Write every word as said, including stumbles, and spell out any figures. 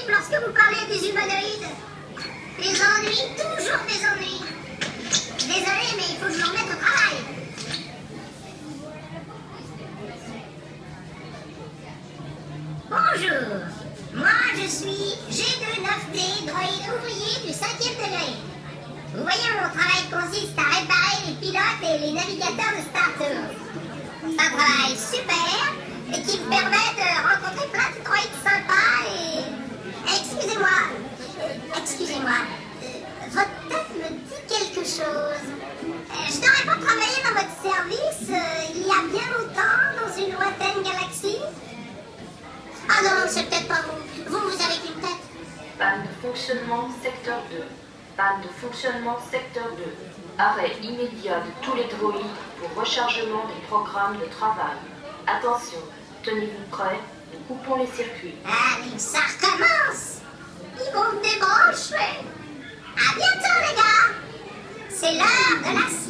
terrible lorsque vous parlez des humanoïdes. Des ennuis, toujours des ennuis. Désolé, mais il faut que je me remette au travail. Bonjour, moi je suis G deux neuf D, droïde ouvrier du cinquième degré. Vous voyez, mon travail consiste à réparer les pilotes et les navigateurs de Star Tours. C'est un travail super et qui me permet de rencontrer plein de droïdes sympas et... Excusez-moi, excusez-moi, euh, votre tête me dit quelque chose. Euh, je n'aurais pas travaillé dans votre service euh, il y a bien longtemps dans une lointaine galaxie. Ah non, c'est peut-être pas vous. Vous, vous avez qu'une tête. Panne de fonctionnement secteur deux. Panne de fonctionnement secteur deux. Arrêt immédiat de tous les droïdes pour rechargement des programmes de travail. Attention, tenez-vous prêts, nous coupons les circuits. Allez, ça recommence. Ils vont me débrancher. À bientôt, les gars. C'est l'heure de la